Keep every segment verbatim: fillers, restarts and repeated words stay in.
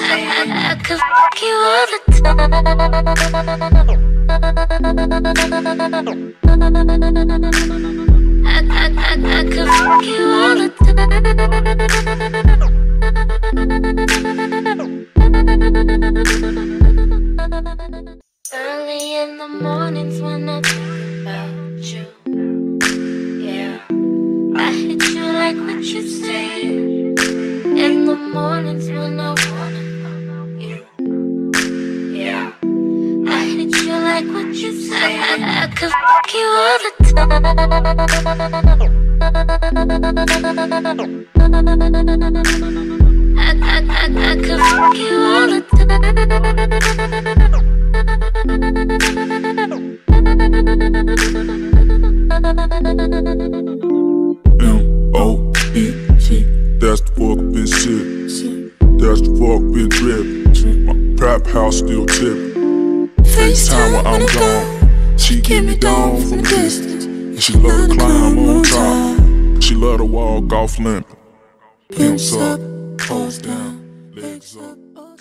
I could fuck you all the time. I, I, I, I could fuck you all the time. Early in the mornings when I think about you, yeah, I hit you like what you say. In the mornings when I wanna know you, yeah, I hit you like what you say. I, I could fuck you all the time. I, I, I, I could fuck you all the time. M O E T, that's the fuck been shit. That's the fuck been drippin'. My trap house still tippin'. FaceTime when I'm gone. She get me down from a distance, and she love to climb on top. She love to walk off limpin'. Pimps up, toes down, legs up.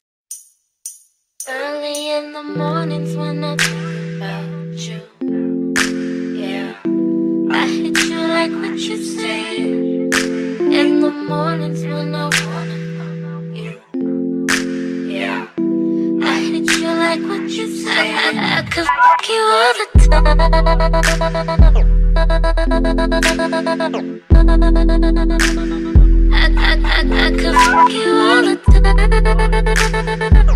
Early in the mornings when I think about you, yeah, I hit you like what you say. In the mornings when I wanna know you, yeah, I hit you like what you say. I, I could fuck you all the time. I, I, I, I could fuck you all the time.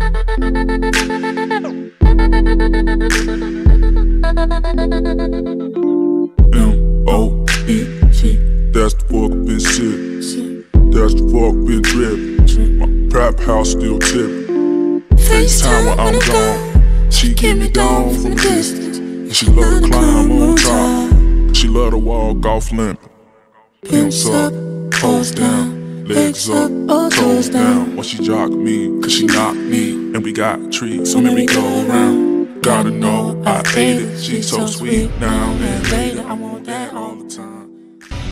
M O E T, that's the fuck been shit. That's the fuck been drippin'. My trap house still tippin'. FaceTime when I'm gone. She get me down from a distance, and she love to climb on top. She love to walk off limpin'. Pimps up, toes down, legs up, toes down. When she jock me, cause she knock me, and we got treats, so merry go round. Gotta know I ate it, she's so sweet now and later.